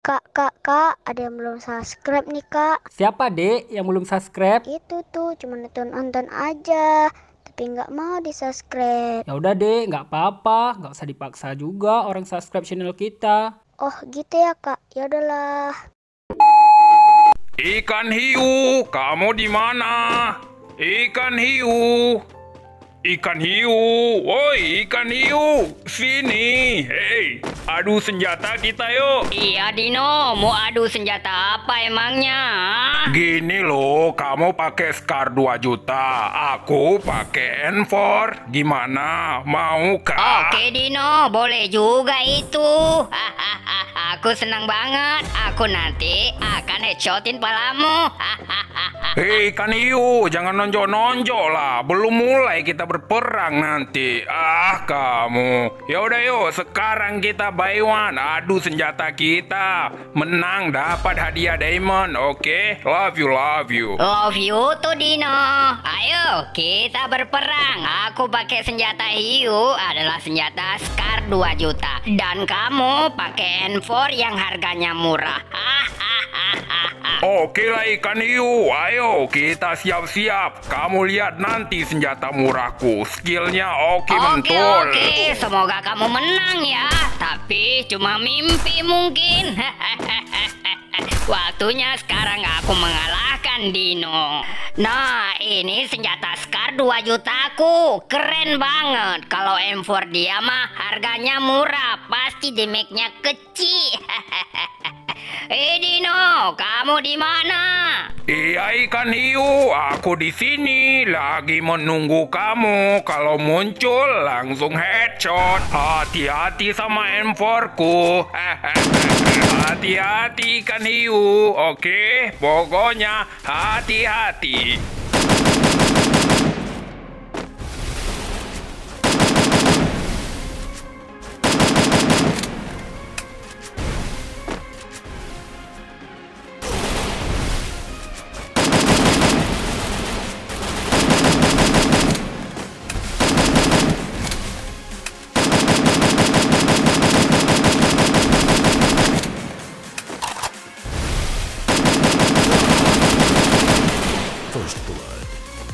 Kak, ada yang belum subscribe nih, Kak. Siapa, Dek, yang belum subscribe? Itu tuh, cuma nonton aja, tapi nggak mau di-subscribe. Ya udah, Dek, nggak apa-apa, nggak usah dipaksa juga orang subscribe channel kita. Oh, gitu ya, Kak. Ya udahlah. Ikan hiu, kamu di mana? Ikan hiu. Ikan hiu, woi ikan hiu, sini, hei, adu senjata kita yuk. Iya Dino, mau adu senjata apa emangnya? Gini loh, kamu pakai Scar 2 juta, aku pakai N4, gimana, mau kah? Oke Dino, boleh juga itu. Aku senang banget, aku nanti akan headshotin palamu. Hei ikan hiu, jangan nonjok-nonjok lah, belum mulai kita berperang nanti. Ah kamu, yaudah yuk, sekarang kita buy one, adu senjata kita, menang dapat hadiah diamond, oke? Love you. Love you tuh Dino. Ayo kita berperang. Aku pakai senjata hiu adalah senjata Scar 2 juta. Dan kamu pakai N4 yang harganya murah. Oke lah ikan hiu, ayo kita siap-siap. Kamu lihat nanti senjata murahku, skillnya oke mentul. Oke, semoga kamu menang ya. Tapi cuma mimpi mungkin. Waktunya sekarang aku mengalahkan Dino. Nah, ini senjata Scar 2 jutaku. Keren banget. Kalau M4 dia mah harganya murah. Pasti damage-nya kecil. Dino, kamu di mana? Iya ikan hiu, aku di sini lagi menunggu kamu. Kalau muncul langsung headshot. Hati-hati sama M4 ku. Hati-hati ikan hiu. Oke, pokoknya hati-hati. First blood.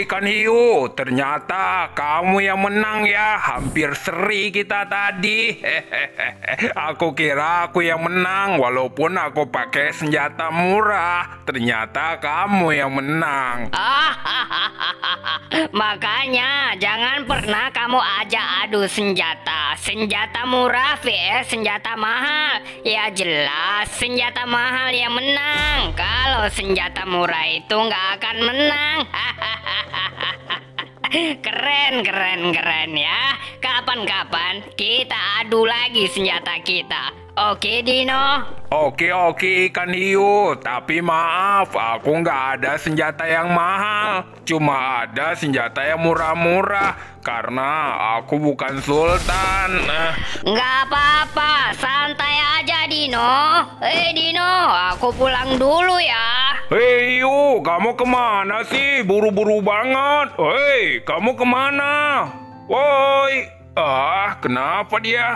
ikan hiu, ternyata kamu yang menang ya. Hampir seri kita tadi. Aku kira aku yang menang, walaupun aku pakai senjata murah. Ternyata kamu yang menang. Makanya jangan pernah kamu ajak adu senjata. Senjata murah vs senjata mahal. Ya jelas senjata mahal yang menang. Kalau senjata murah itu nggak akan menang. Keren ya. Kapan-kapan kita adu lagi senjata kita. Oke Dino? Oke ikan hiu, tapi maaf aku nggak ada senjata yang mahal. Cuma ada senjata yang murah-murah karena aku bukan sultan. Nggak apa-apa, santai aja Dino. Dino, aku pulang dulu ya. Hei Yu, kamu kemana sih? Buru-buru banget. Hei, kamu kemana? Woi, kenapa dia?